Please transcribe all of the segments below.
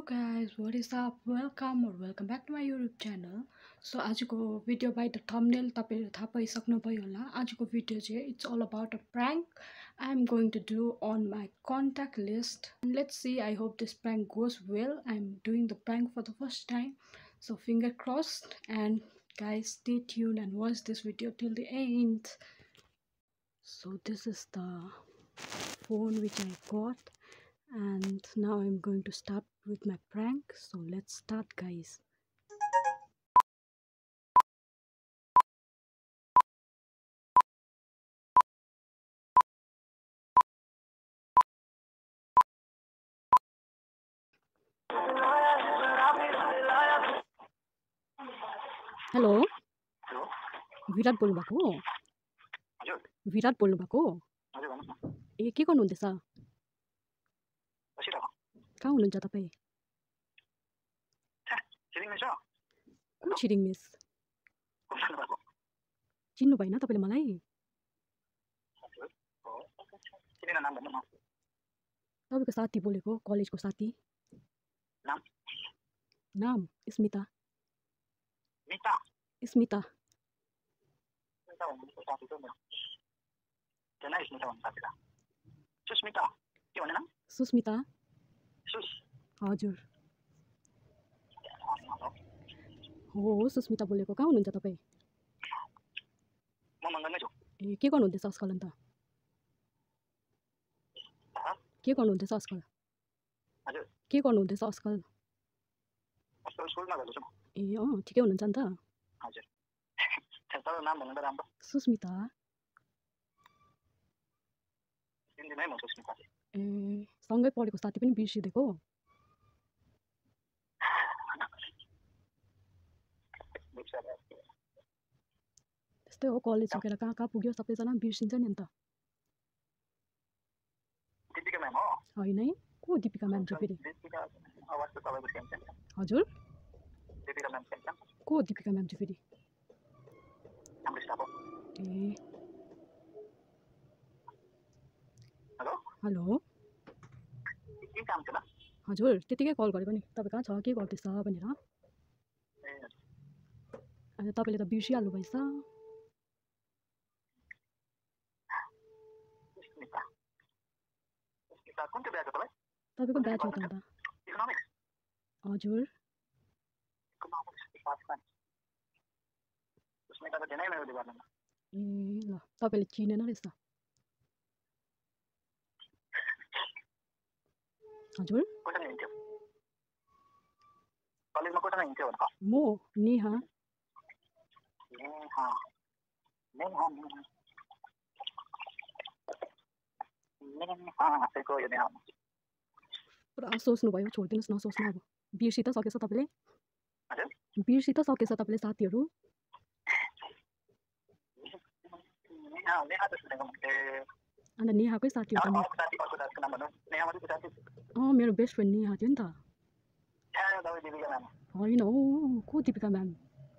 guys, what is up? Welcome back to my YouTube channel. So आजको video by the thumbnail तपाईहरु थाहा पाइसक्नुभयो होला. आजको भिडियो चाहिँ it's all about a prank I am going to do on my contact list. And let's see, I hope this prank goes well. I'm doing the prank for the first time. So finger crossed, and guys stay tuned and watch this video till the end. So this is the phone which I got. And now I'm going to start with my prank. So let's start, guys. Hello. Hello. विराट बोल्नु भएको हो? हजुर. विराट बोल्नु भएको हो? हजुर भन्नुस् न. ए के गर्नु हुँदैछ? बसिरहेको. कहाँ हुनुहुन्छ तपाई? छिरिङ मिस हो? को छिरिङ मिस? को बोल्नु भएको? चिन्नु भएन तपाईले मलाई? हजुर. हो. चिनेन नाम भन्नु न. तपाईको साथी बोलेको, कलेजको साथी. नाम? नाम स्मिता. मिता. स्मिता. मिता भन्नु साथी त मेरो. जना स्मिता भन्नु साथी त. सुस्मिता. के भन्ने नाम? सुस्मिता. सुस. हजुर. हो सुस्मिता बोलेको. कहाँ हुनुहुन्छ तपाई? म मङ्गलमै छु. ए के गर्नु हुँदैछ आजकल अन्त? के गर्नु हुँदैछ आजकल? हजुर. के गर्नु हुँदैछ आजकल? अस्पताल स्कुलमा गर्दैछु म. ए अँ ठिकै हुनुहुन्छ अन्त? हजुर. तपाईको नाम भन्नु त राम्रो. सुस्मिता. चिन्दिनै म सुस्मिता. ए सँगै पढेको साथी पनि बिर्सिदिएको? त्यस्तै हो, कलेज सकेर कहाँ कहाँ पुग्यो सबैजना बिर्सिन्छ नि अन्त. दिपिका म्याम हो? होइन है, को दिपिका म्याम चाहिँ फेरि? दिपिका आवाज त तपाईको सेम सेम. हजुर? Dipika ma'am same same. को दिपिका म्याम चाहिँ फेरि? हाम्रो स्टाफ हो. ए हेलो. हेलो. के काम थियो ल? हजुर त्यतिकै कल गरेको नि, तपाईँ कहाँ छ, के गर्दैछ भनेर. ए अन्त तपाईँले त बिर्सिहाल्नु भएछ. सुस्मिता. सुस्मिता कुन चाहिँ ब्याच हो तपाईँ? तपाईँको ब्याच हो त अन्त? इकोनोमिक्स. हजुर. Economics department. सुस्मिता त धेरै मेरो डिपार्टमेन्टमा. ए ल तपाईँले चिनेन रहेछ. हजुर? कोसँग हिँड्थ्यो? कलेजमा कोसँग हिँड्थ्यो भनेको? म नेहा. नेहा. नेहा. नेहा चाहिँ को यो नेहा? पुरा सोच्नुभयो, छोडिदिनुहोस् न सोच्नु अब. बिर्सि त सकेछ तपाईँले? हजुर? बिर्सि त सकेछ तपाईँले साथीहरू? नेहा नेहा त सुनेको मैले. अन्त नेहाकै साथी हो त नि. अर्को साथीको नाम भन्नु. नेहा मात्रै साथी. अँ मेरो बेस्ट फ्रेन्ड नेहा थियो नि त. तपाईँ दिपिका म्याम. होइन हो, को दिपिका म्याम?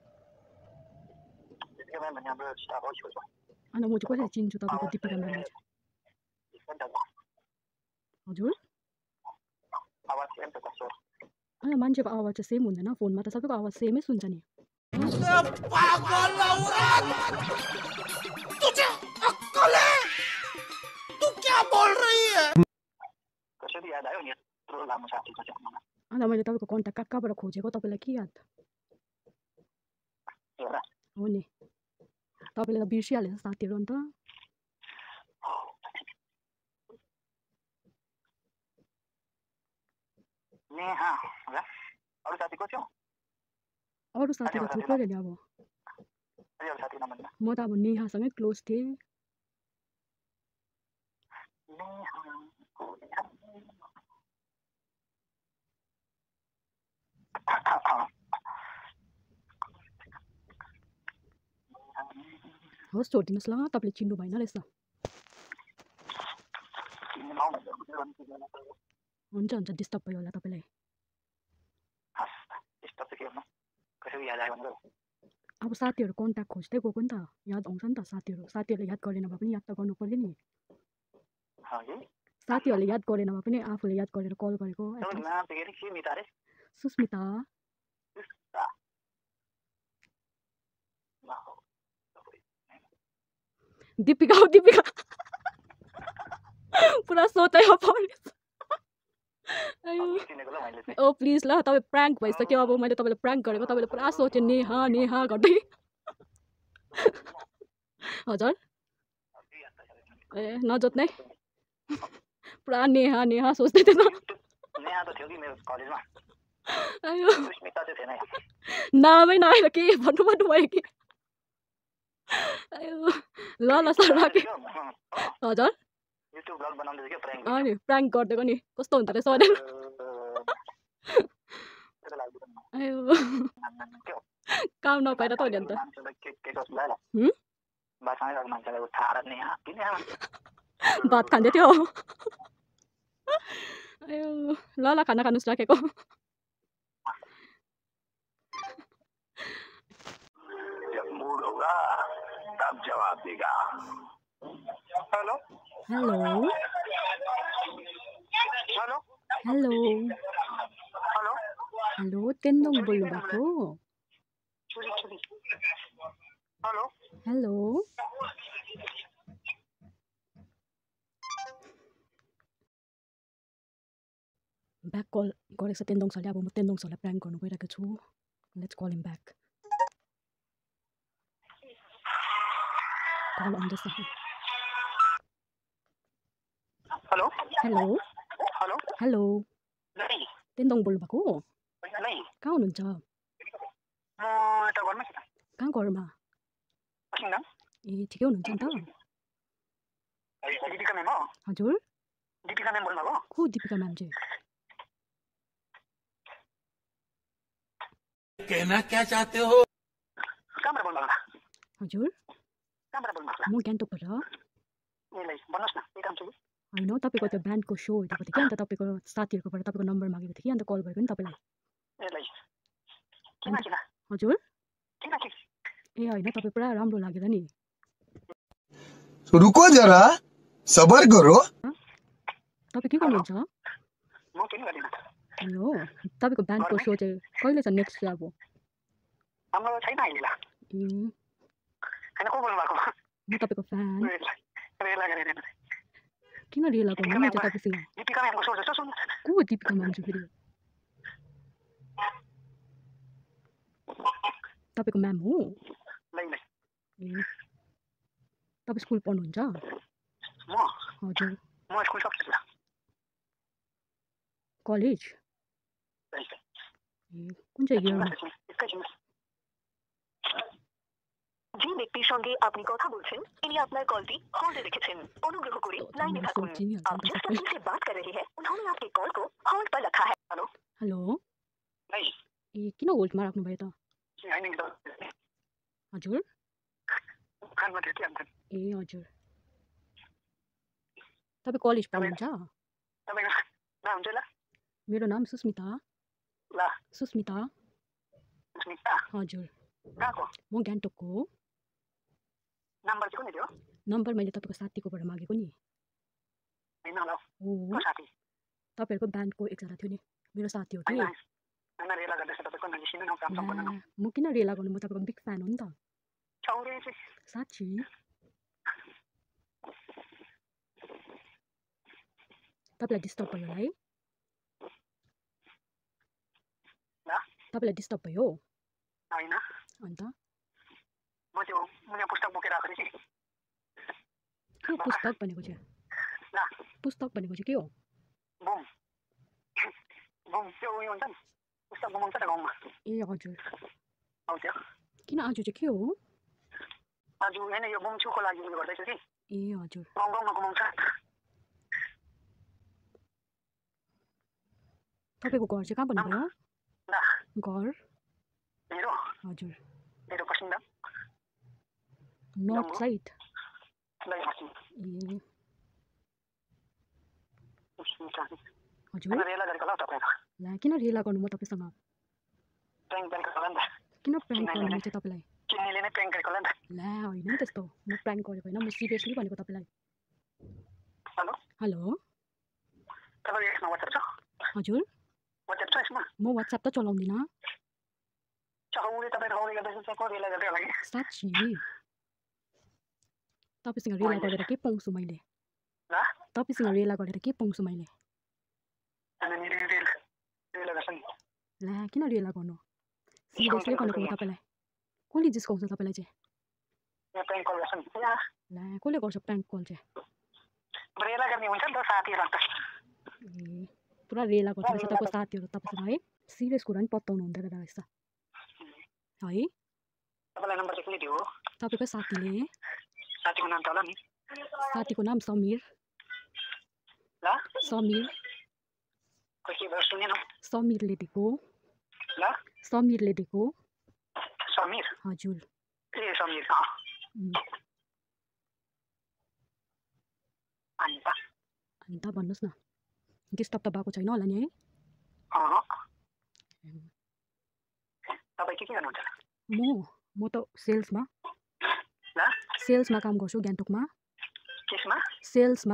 दिपिका म्याम भन्ने हाम्रो स्टाफ हो स्कुलको. अन्त म चाहिँ कसरी चिन्छु तपाईँको दिपिका म्यामलाई चाहिँ? हजुर? आवाज सेम त कस्तो? अन्त मान्छेको आवाज चाहिँ सेम हुँदैन, फोनमा त सबैको आवाज सेमै सुन्छ नि. पागल औरत! तुझे अक्ल है? तू क्या बोल रही है? कसरी याद आयो नि यत्रो लामो साथीको चाहिँ मलाई? अन्त मैले तपाईँको कन्ट्याक्ट कहाँ कहाँबाट खोजेको, तपाईँलाई के याद? एउटा हो नि, तपाईँले त बिर्सिहालेछ साथीहरू अन्त. नेहा ल. अरू साथी को थियो? अरू साथी त थुप्रै नि अब. अरू साथी नाम भन्नु. म त अब नेहासँगै क्लोज थिएँ. नेहा. होस् छोडिदिनुहोस् ल, तपाईँले चिन्नु भएन रहेछ. हुन्छ हुन्छ, डिस्टर्ब भयो होला तपाईँलाई. अब साथीहरू कन्ट्याक्ट खोज्दै गएको नि त, याद आउँछ नि त साथीहरू. साथीहरूले याद गरेन भए पनि याद त गर्नु पर्यो नि. साथीहरूले याद गरेन भए पनि आफूले याद गरेर कल गरेको तपाईँको नाम चाहिँ के मिता अरे सुस्मिता दीपिका हो दीपिका पुरा सोचाइमा परेछ चिनेको ल मैले चाहिँ ओ प्लिज ल तपाईँ प्राङ्क भइसक्यो अब मैले तपाईँलाई प्राङ्क गरेको तपाईँले पुरा सोचेँ नेहा नेहा गर्दै हजुर ए नजोत्नै पुरा नेहा नेहा सोच्दै थिएन नेहा त थियो कि मेरो कलेजमा अयो सुस्मिता चाहिँ थिएन नामै नआएर के भन्नु भयो कि अयो ल ल सर राखेँ हजुर युट्युब ब्लग बनाउँदै थियो प्राङ्क अनि प्राङ्क गरिदिएको नि कस्तो हुँदो रहेछ भनेर अयो काम नपाएर त हो नि अन्त के कस्तो भयो हुँ? बासामै गएको मान्छेलाई उठाएर नेहा कि नेहा भात खाँदै थियो अयो ल ल खाना खानुहोस् राखेको जब मूड होगा तब जवाब देगा hello hello hello hello hello hello Tendong बोल्नु भएको छुरी छुरी हेलो हेलो ब्याक कल गरेको छ तेन्दोङ सरले अब म तेन्दोङ सरलाई प्राङ्क गर्नु गइरहेको छु let's call him back call आउँदैछ हेलो हेलो हेलो हेलो नै तेन्दोङ बोल्नु भएको नै कहाँ हुनुहुन्छ म यता घरमै छु त कहाँ घरमा बसिङ ए ठिकै हुनुहुन्छ नि त दीपिका म्याम हो हजुर दीपिका म्याम बोल्नु भएको को दीपिका म्याम चाहिँ कहना क्या चाहते हो कहाँबाट बोल्नु भएको हजुर कहाँबाट बोल्नु भएको म गान्तोकबाट ए ल भन्नुहोस् न के काम छ होइन तपाईँको त्यो ब्यान्डको सो हेरेको थिएँ कि अन्त तपाईँको साथीहरूकोबाट तपाईँको नम्बर मागेको थिएँ कि अन्त कल गरेको नि तपाईँलाई ए ल किन किन हजुर किन के ए होइन तपाईँ पुरा राम्रो लागेर नि रुको जरा सबर करो तपाईँ के गर्नुहुन्छ म केही गर्दिनँ हो तपाईँको ब्यान्डको सो चाहिँ कहिले छ नेक्स्ट चाहिँ अब हाम्रो छैन अहिले ल ए होइन को बोल्नु भएको म तपाईँको फ्यान रेला गरेर किन रिला गर्नु म चाहिँ तपाईँसँग दीपिका म्यामको सो जस्तो सुन्नु को दीपिका म्याम चाहिँ फेरि तपाईँको म्याम हो ल ल ए तपाईँ स्कुल पढ्नुहुन्छ म हजुर म स्कुल सक्छु ल कलेज ए कुन चाहिँ इयरमा एकैछिन যে ব্যক্তির সঙ্গে আপনি কথা বলছেন তিনি আপনার কলটি হোল্ডে রেখেছেন অনুগ্রহ করে লাইনে থাকুন आप जिस व्यक्ति से बात कर रहे हैं उन्होंने आपके कॉल को होल्ड पर रखा है हेलो हेलो नै ए किन होल्डमा राख्नुभयो त होइन नि त हजुर कानमा थियो कि अन्त ए हजुर तपाईँ कलेज पढ्नुहुन्छ तपाईँको नाम चाहिँ ल मेरो नाम सुस्मिता ल सुस्मिता स्मिता हजुर कहाँको म गान्तोकको हो नम्बर चाहिँ कुन थियो नम्बर मैले तपाईँको साथीकोबाट मागेको नि होइन होला हो को साथी तपाईँहरूको ब्यान्डको एकजना थियो नि मेरो साथी हो कि होइन होइन रेला गर्दैछ तपाईँको नजिसिनु न काम सम्पन्न ला, म किन रेला गर्नु म तपाईँको बिग फ्यान हो नि त छौरे चाहिँ साँच्ची तपाईँलाई डिस्टर्ब भयो होला है ल तपाईँलाई डिस्टर्ब भयो होइन अन्त म त्यो मुना पुस्तक बोकेर आएको थिएँ के हो पुस्तक भनेको चाहिँ ल पुस्तक भनेको चाहिँ के हो बुम बुम त्यो उयो हुन्छ नि पुस्तक घुमाउँछ त गाउँमा ए हजुर हौ त्यो किन आज चाहिँ के हो आज होइन यो बुमछुको लागि उयो गर्दैछु कि ए हजुर गाउँ गाउँमा घुमाउँछ तपाईँको घर चाहिँ कहाँ भन्नुभयो ल घर मेरो हजुर मेरो पश्चिम दाम नर्थ साइड ल पश्चिम ए हजुर रेला गरेको ल तपाईँको ला किन रेला गर्नु म तपाईँसँग प्याङ गरेको होला नि त किन प्राङ्क गर्नु म चाहिँ तपाईँलाई किन्नेले नै प्याङ गरेको होला नि त ला होइन नि त्यस्तो म प्राङ्क गरेको होइन म सिरियसली भनेको तपाईँलाई हेलो हेलो तपाईँको यसमा WhatsApp छ? हजुर WhatsApp छ यसमा? म WhatsApp त चलाउँदिन उसले तपाईँ ठाउँले गर्दैछ चाहिँ को रेला गर्दै होला कि? साँच्ची तपाईसँग रेला गरेर के पाउँछु मैले ल? तपाईसँग रेला गरेर के पाउँछु मैले अनि रेला गर्छ नि। ला किन रेला गर्नु सिरियसली भनेको हो तपाईँलाई कसले जिस्काउँछ तपाईँलाई चाहिँ यहाँ प्र्याङ्क कल गर्छ नि। ला कसले गर्छ प्र्याङ्क कल चाहिँ रेला गर्ने हुन्छ नि त साथीहरू अन्त। ए पुरा रेला गर्छ रहेछ तपाईँको साथीहरू तपाईँसँग है सिरियस कुरा नि पत्ताउनु हुँदैन रहेछ है तपाईँलाई नम्बर चाहिँ कसले दियो? तपाईँको साथीले साथीको नाम त होला नि? साथीको नाम समीर ल? समीर के भयो सुनेन? समीरले दिएको ल? समीरले दिएको समीर? हजुर ए समीर अन्त भन्नुहोस् न डिस्टर्ब त भएको छैन होला नि है तपाईँ के गर्नुहुन्छ? म त सेल्समा ल? सेल्समा काम गर्छु गान्तोकमा केसमा? सेल्समा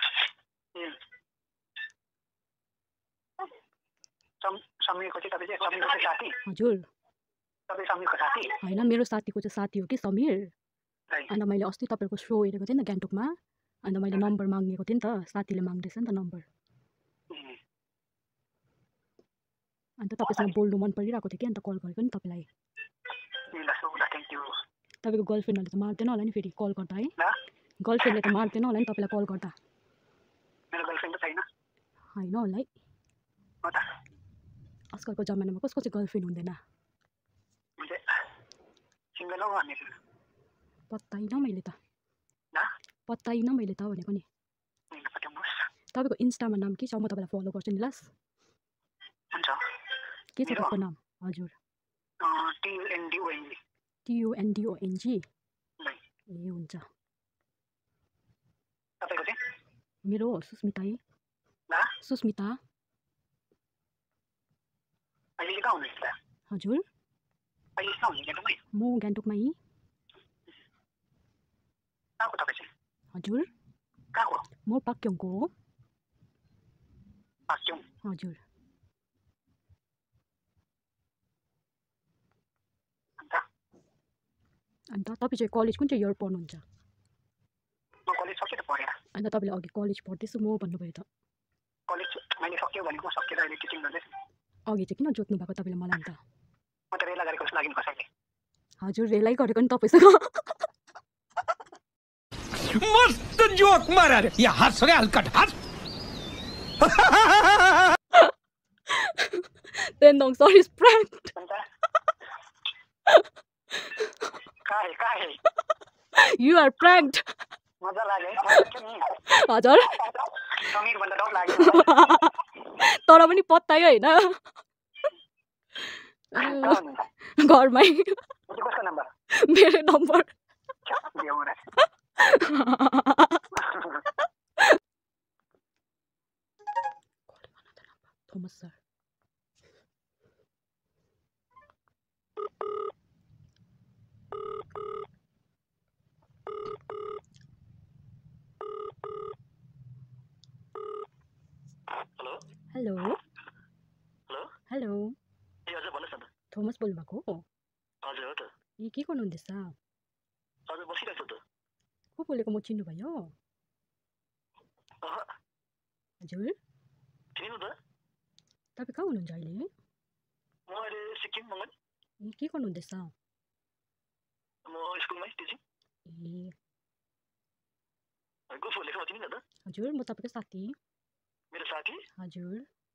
समीरको चाहिँ तपाईँ चाहिँ समीरको चाहिँ साथी? हजुर तपाईँ समीरको साथी? होइन मेरो साथीको चाहिँ साथी हो कि समीर अन्त मैले अस्ति तपाईँको सो हेरेको थिएँ नि त गान्तोकमा अन्त मैले नम्बर मागेको थिएँ नि त साथीले माग्दैछ नि त नम्बर अन्त तपाईँसँग बोल्नु मन परिरहेको थियो कि अन्त कल गरेको नि तपाईँलाई तपाईँको गर्लफ्रेन्डहरूले त मार्दैन होला नि फेरि कल गर्दा है गर्लफ्रेन्डले त मार्दैन होला नि तपाईँलाई कल गर्दा होइन होला है आजकलको जमानामा कसको चाहिँ गर्लफ्रेन्ड हुँदैन पत्ताइनँ मैले त भनेको नि तपाईँको इन्स्टामा नाम के छ म तपाईँलाई फलो गर्छु नि लास के छ तपाईँको नाम हजुर TUNDONG ए हुन्छ मेरो सुस्मिता है सुस्मिता हजुर म गान्तोकमा यहीँ हजुर म पाक्योङको हो हजुर अन्त तपाईँ चाहिँ कलेज कुन चाहिँ इयर पढ्नुहुन्छ अन्त तपाईँले अघि कलेज पढ्दैछु म भन्नुभयो त अघि चाहिँ किन जोत्नु भएको तपाईँले मलाई अन्त हजुर रेलै गरेको नि तपाईँसँग मस्त जोक मारा रे या हंस रे हलकट हंस Then Dong sorry is pranked. You are pranked. हजुर तर पनि पत्तायो होइन घरमै मेरो number Thomas sir hello hello Thomas बोल्नुभएको हो ए के गर्नुहुँदैछ को बोलेको म चिन्नुभयो हजुर तपाईँ कहाँ हुनुहुन्छ अहिले ए के गर्नुहुँदैछ ए हजुर म तपाईँको साथी हजुर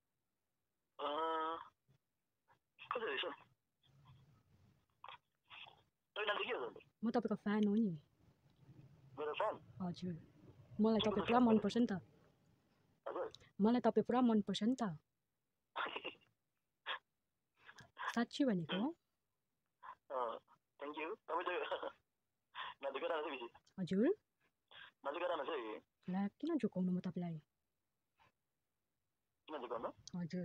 म तपाईँको फ्यान हो नि हजुर मलाई तपाईँ पुरा मनपर्छ नि त मलाई तपाईँ पुरा मनपर्छ नि त साँच्ची भनेको हजुर ला किन झुकाउनु म तपाईँलाई हजुर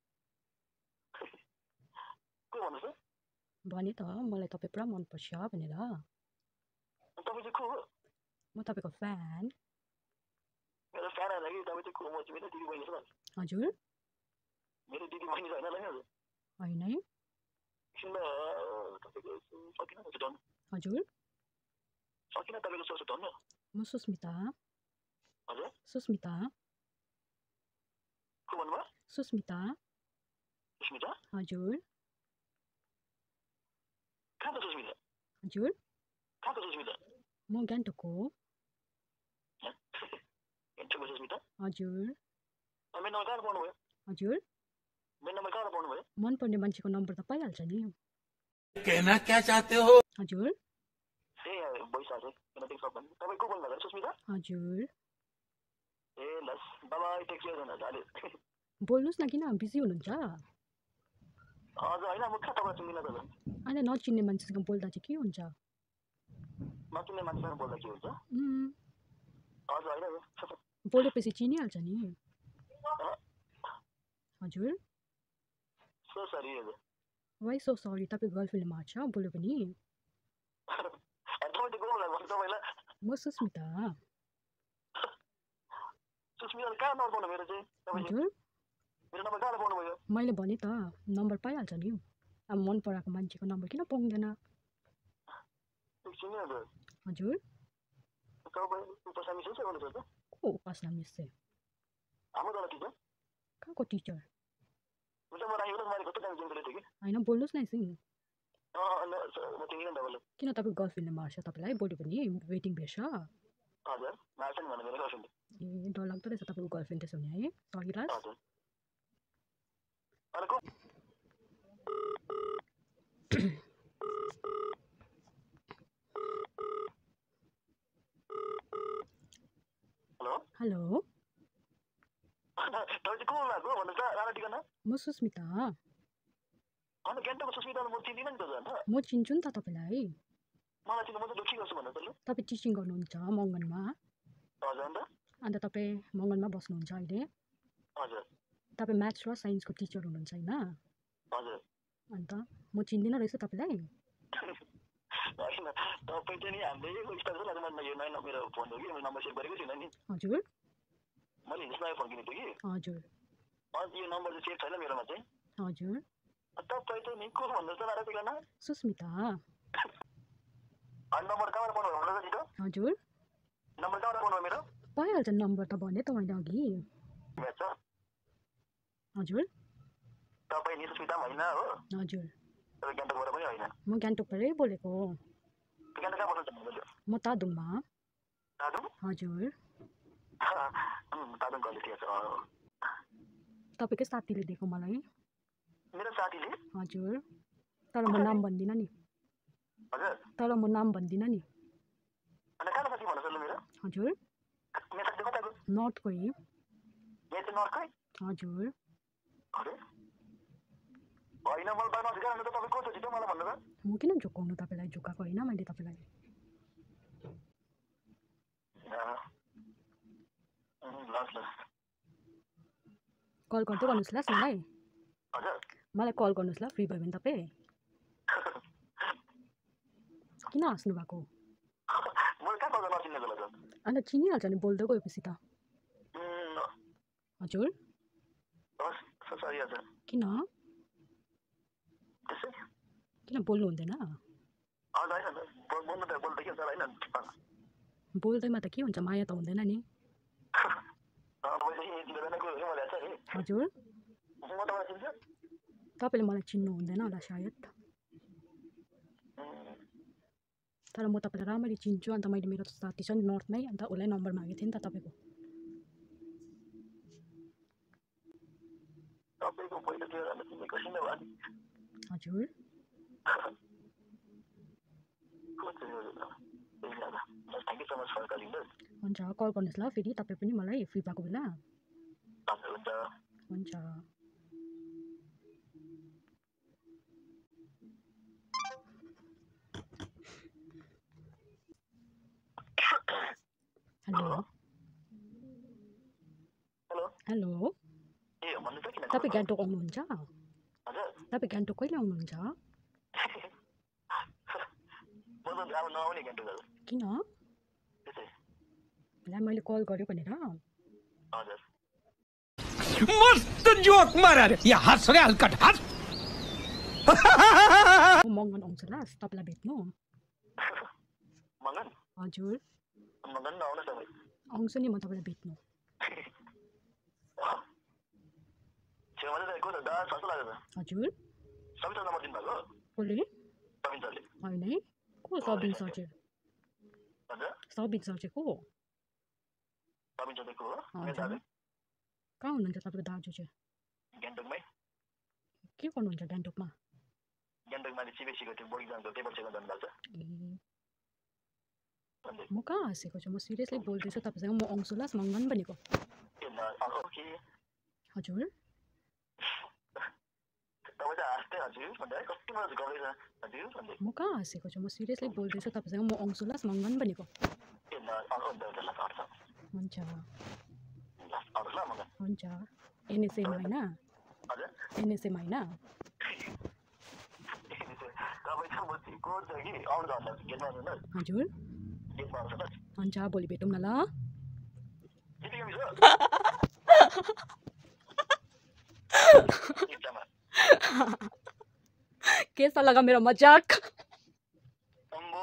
भने त मलाई तपाईँ पुरा मनपर्छ भनेर म तपाईँको फ्यान तपाईँ चाहिँ को म चाहिँ मेरो दिदी बहिनी छ हजुर मेरो दिदी बहिनी छ होइन हजुर होइन है एकछिन तपाईँको सकिन म चाहिँ धन्नु हजुर सकिन तपाईँको सोच धन्नु म सुस्मिता हजुर सुस्मिता को भन्नुभयो सुस्मिता सुस्मिता हजुर कहाँको सुस्मिता हजुर कहाँको सुस्मिता म गान्तोक हो हेर्छको सुस्मिता हजुर मेरो नम्बर कहाँ पाउनुभयो हजुर मेरो नम्बर कहाँ पाउनुभयो मनपर्ने मान्छेको नम्बर त पाइहाल्छ नि कहना क्या चाहते हो हजुर ए पैसा चाहिँ किन टेक्स भन्नु तपाईँ को बोल्नु भएको सुस्मिता हजुर ए लस बाबा टेक्स जानु बोल्नुहोस् न किन बिजी हुनुहुन्छ हजुर होइन म कहाँ तपाईँ चिन्दिनँ त अनि नचिन्ने मान्छेसँग बोल्दा चाहिँ के हुन्छ नचिन्ने मान्छेसँग बोल्दा के हुन्छ हजुर होइन बोलेपछि चिनिहाल्छ नि हजुर सो सरी हजुर वाइ सो सरी तपाईँ गर्लफ्रेन्डले मार्छ बोल्यो भने तपाईँ त को बोल्नु भएको तपाईँलाई म सुस्मिता सुस्मिता कहाँ नम्बर पाउनु मेरो चाहिँ तपाईँले हजुर मेरो नम्बर कहाँ पाउनुभयो मैले भने त नम्बर पाइहाल्छ नि अब मन पराएको मान्छेको नम्बर किन पाउँदैन एकछिन हजुर हजुर तपाईँ उपसा मिस चाहिँ गर्नु पर्छ को उपासना मिस चाहिँ हाम्रो तल टिचर कहाँको टिचर हुन्छ म राखेको मैले कस्तो टाइम जिम गरेको थिएँ कि होइन बोल्नुहोस् न एकछिन म चिनिनँ तपाईँलाई किन तपाईँ गर्लफ्रेन्डले मार्छ तपाईँलाई बोल्यो भने वेटिङ भेट्छ हजुर मार्छ नि भन्नु मेरो गर्लफ्रेन्ड ए डरलाग्दो रहेछ तपाईँको गर्लफ्रेन्ड त्यसो भने है सरी राज हजुर अनि को हेलो हेलो तपाईँ चाहिँ को बोल्नु भएको भन्नु त राणा टिकन म सुस्मिता अन्त गान्तोकको सुस्मिता म चिन्दिनँ नि त अन्त म चिन्छु नि त तपाईँलाई मलाई चिन्नु म चाहिँ के गर्छु भन्नु त लु तपाईँ टिचिङ गर्नुहुन्छ मङ्गनमा हजुर अन्त तपाईँ मङ्गनमा बस्नुहुन्छ अहिले हजुर तपाईँ म्याथ्स र साइन्सको टिचर हुनुहुन्छ होइन हजुर अन्त म चिन्दिनँ रहेछ तपाईँलाई होइन तपाईँ चाहिँ नि हामीले स्टाफ छ नि यो नयाँ मेरो फोन हो कि मैले नम्बर सेभ गरेको छुइनँ नि हजुर मैले हिजो नयाँ फोन किनेको थिएँ कि हजुर अन्त यो नम्बर चाहिँ सेभ छैन मेरोमा चाहिँ हजुर तपाईँ चाहिँ नि को भन्नुहोस् त राणा टिकन सुस्मिता अनि नम्बर कहाँबाट पाउनु भन्नु त छिटो हजुर नम्बर कहाँबाट पाउनु मेरो पाइहाल्छ नम्बर त भने त मैले अघि भेट्छ हजुर तपाईँ नि सुस्मिता होइन हो हजुर तपाईँ गान्तोकबाट पनि होइन म गान्तोकबाटै बोलेको हो गान्तोक कहाँ बस्नु चाहनुहुन्छ म तादुङमा तादुङ हजुर तादुङ कलेज ठिक छ तपाईँकै साथीले दिएको मलाई मेरो साथीले हजुर तर म नाम भन्दिनँ नि हजुर तर म नाम भन्दिनँ नि अन्त कहाँको साथी भन्नु सक्नु मेरो हजुर मेरो साथी कताको नर्थकै यहाँ चाहिँ नर्थकै हजुर अरे होइन मलाई बाहिर नजिक अन्त तपाईँ को छ छिटो मलाई भन्नु त म किन झुकाउनु तपाईँलाई झुकाएको होइन मैले तपाईँलाई लस् लस् कल गर्दै गर्नुहोस् ल मलाई हजुर मलाई कल गर्नुहोस् ल फ्री भयो भने तपाईँ किन हाँस्नु भएको मैले कहाँ कल नचिन्ने बेला त अन्त चिनिहाल्छ नि बोल्दै गएपछि त हजुर हस् सरी हजुर किन त्यसै किन बोल्नु हुँदैन हजुर होइन बोल्नु त बोल्दै के हुन्छ होइन बोल्दैमा त के हुन्छ माया त हुँदैन नि हजुर म तपाईँलाई चिन्छु तपाईँले मलाई चिन्नु हुँदैन होला सायद तर म तपाईँलाई राम्ररी चिन्छु अन्त मैले मेरो साथी छ नि नर्थमै अन्त उसलाई नम्बर मागेको थिएँ नि त तपाईँको तपाईँको पहिलो त्यो चिनेको छैन भयो नि हजुर thank you so much for calling हुन्छ कल गर्नुहोस् ल फेरि तपाईँ पनि मलाई फ्री भएको बेला हुन्छ हुन्छ हेलो हेलो हेलो ए भन्नु त किन तपाईँ गान्तोक आउनुहुन्छ हजुर तपाईँ गान्तोक कहिले आउनुहुन्छ म त अब नआउने गान्तोक किन त्यसै ला मैले कल गरेँ भनेर हजुर मस्त जोक मारा रे यहाँ हँस रे हल्का हँस मङ्गन आउँछ लास तपाईँलाई भेट्नु मगन हजुर मगन नआउनु तपाईँ आउँछु नि म तपाईँलाई भेट्नु छेउमा चाहिँ को छ दा सस्तो लाग्यो त हजुर सबै नम्बर दिनुभएको कसले सबिन सरले होइन है को सबिन सर चाहिँ हजुर सबिन सर चाहिँ को सबिन सरले को हो मेरो हजुर दाजु कहाँ हुनुहुन्छ तपाईँको दाजु चाहिँ गान्तोकमै के गर्नुहुन्छ गान्तोकमा गान्तोकमा सिबिएससीको त्यो बोर्ड इक्जामको पेपर चेक गर्नु भएको ए छ म कहाँ हाँसेको छु म सिरियसली बोल्दैछु तपाईँसँग म आउँछु लास मङ्गन भनेको ओके हजुर तपाईँ चाहिँ हाँस्दै हजुर भन्दा कति मजा गर्दैछ हजुर भन्दै म कहाँ हाँसेको छु म सिरियसली बोल्दैछु तपाईँसँग म आउँछु लास मङ्गन भनेको हुन्छ आउनुहोस् ल मगन हुन्छ एनएसएमा होइन हजुर एनएसएमा होइन तपाईँ चाहिँ म को छ कि आउनु भन्दा गेटमा आउनुहोस् हजुर गेटमा आउनुहोस् हुन्छ भोलि भेटौँ न ल यति कमी छ इच्छामा के लगा मेरो मजाक अम्बो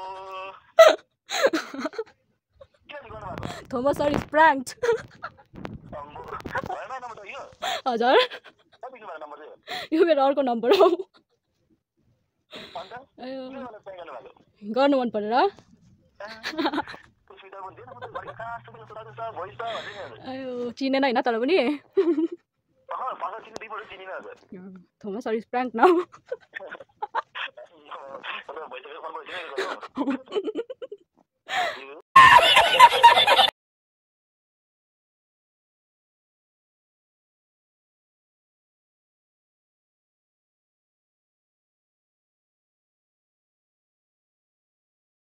किन गर्नुभएको थोमस सर इज pranked अम्बो भएन नम्बर त यो हजुर कति भएको नम्बर चाहिँ यो मेरो अर्को नम्बर हो अन्त अयो किन मलाई चाहिँ गर्नुभएको गर्नु मन परेर सुविधा पनि दिएन म त घरि कहाँ सुविधा सुधाएको छ भोइस त भन्दै अयो चिनेन होइन तर पनि भाषा चिन्ने दुईपल्ट चिनिन हजुर Thomas sir is pranked now भइसक्यो